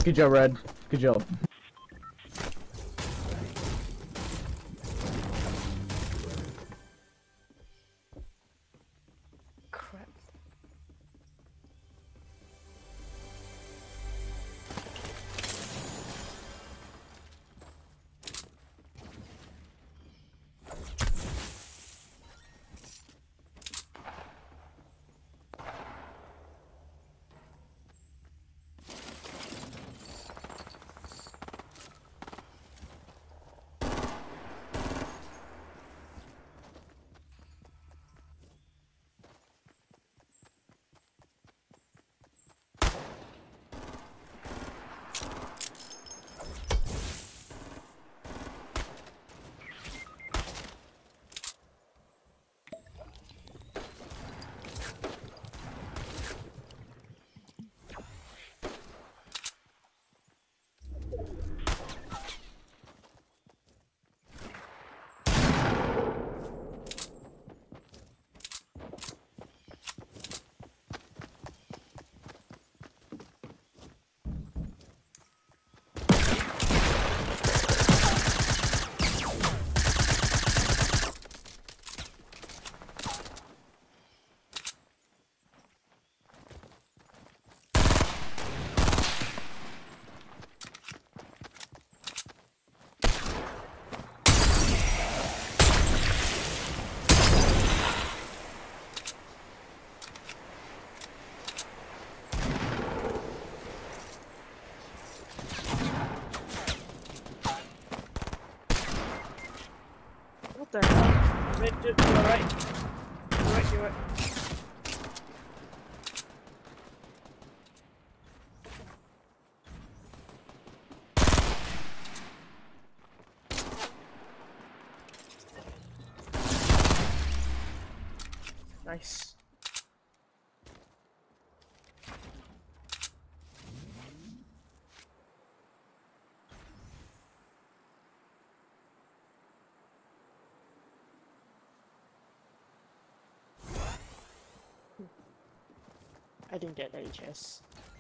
Good job, Red. Good job. Crap. What the hell? Red, you're right. You're right. Nice. I didn't get any chance.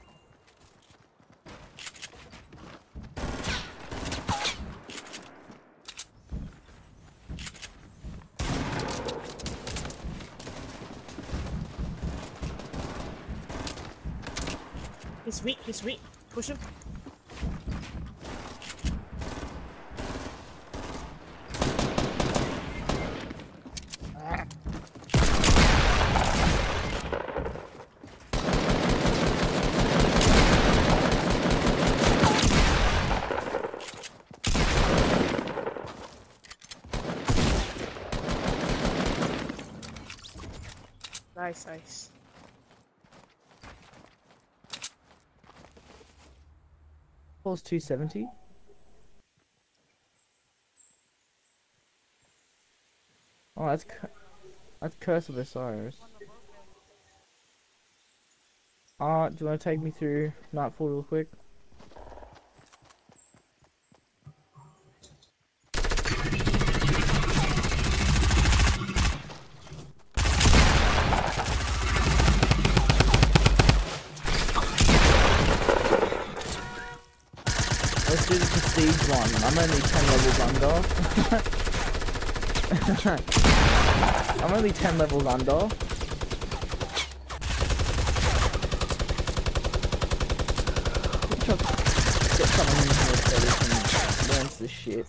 He's weak. Push him. Nice. Pulse 270. Oh, that's Curse of Osiris. Do you want to take me through Nightfall real quick? Let's do the prestige one. I'm only 10 levels under. I'm only 10 levels under. Get someone in here so we can learn this shit.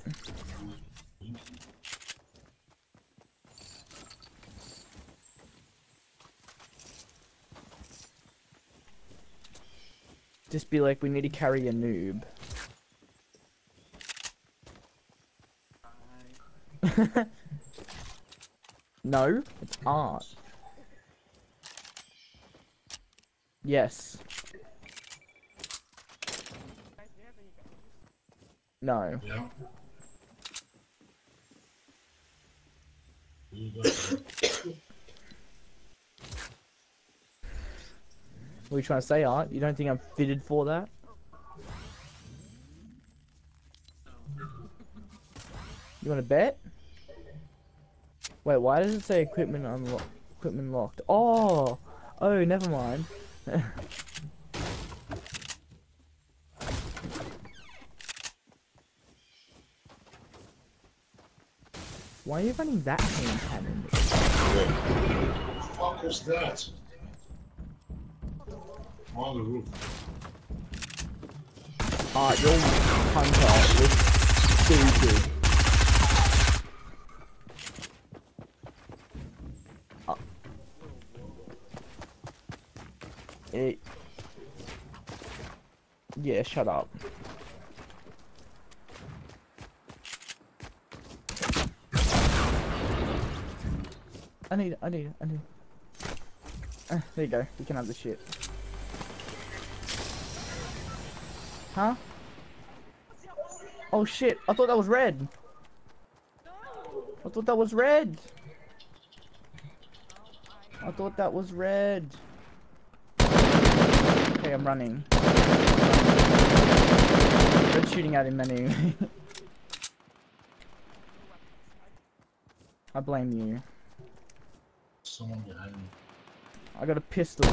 Just be like, we need to carry a noob. No, it's art. Yes. No. Yeah. What are you trying to say, Art? You don't think I'm fitted for that? You want to bet? Wait, why does it say equipment unlocked? Equipment locked. Oh, never mind. Why are you running that hand cannon? What the fuck was that? On the roof. Your hunter was stupid. Yeah, shut up. I need. There you go. You can have the shit. Huh? Oh shit! I thought that was red. I thought that was red. I thought that was red. Okay, I'm running. Red's shooting at him anyway. I blame you. Someone behind me. I got a pistol.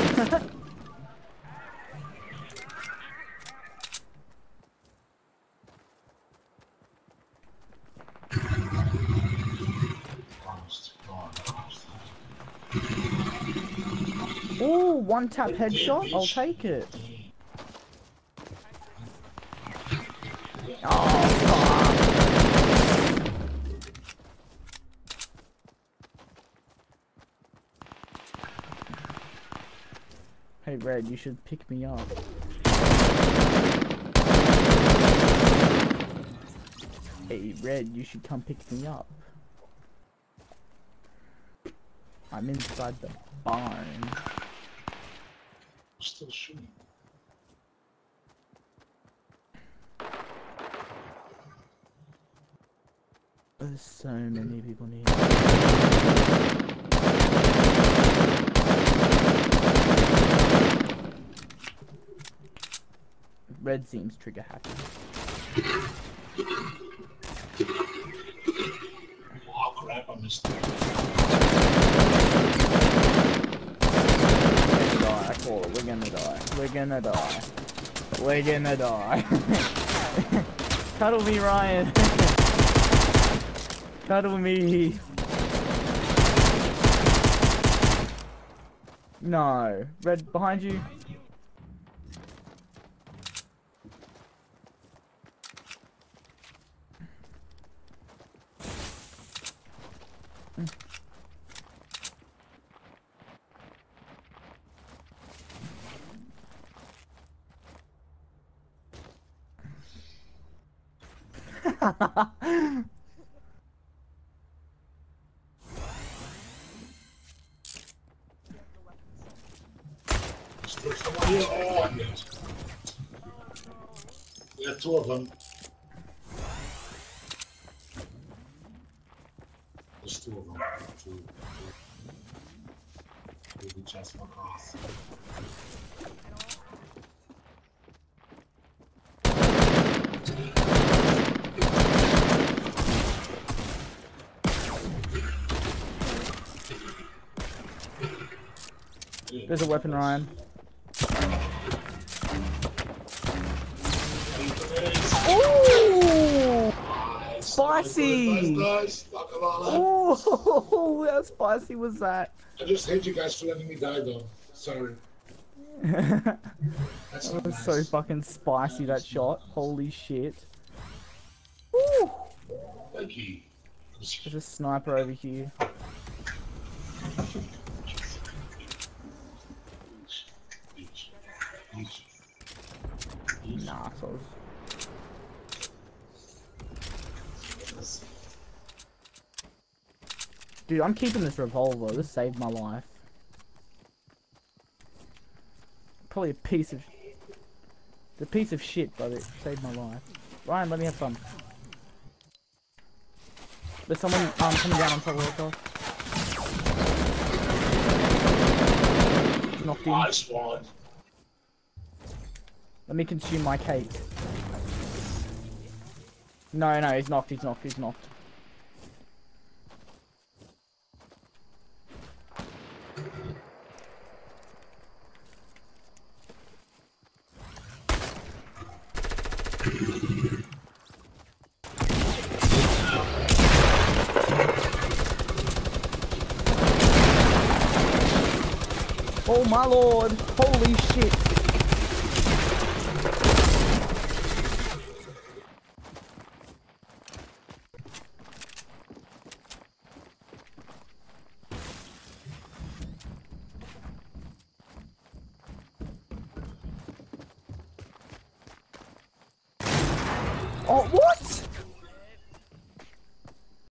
Ooh, one tap headshot. I'll take it. Oh, fuck. Hey, Red, you should pick me up. Hey, Red, you should come pick me up. I'm inside the barn. Still shooting. There's so many people near. Red seems trigger happy. Oh crap, I missed it. I call it. We're gonna die. We're gonna die. We're gonna die. Cuddle me, Ryan. Cuddle me. No. Red, behind you. Still someone here? Oh, yes. Yeah, two of them. There's two of them. Two. Maybe just fuck off. There's a weapon, Ryan. Ooh! Spicy! Nice. Oh, how spicy was that? I just hate you guys for letting me die, though. Sorry. That's That not was nice. so fucking spicy, that shot. Holy shit. Woo! Thank you. There's a sniper over here. Nah, so. Dude, I'm keeping this revolver. This saved my life. Probably a piece of... It's a piece of shit, but it saved my life. Ryan, let me have some. There's someone coming down on top of the car. Knocked him. Nice one. Let me consume my cake. No, no, he's knocked, he's knocked, he's knocked. Oh my lord. Holy shit. Oh, what?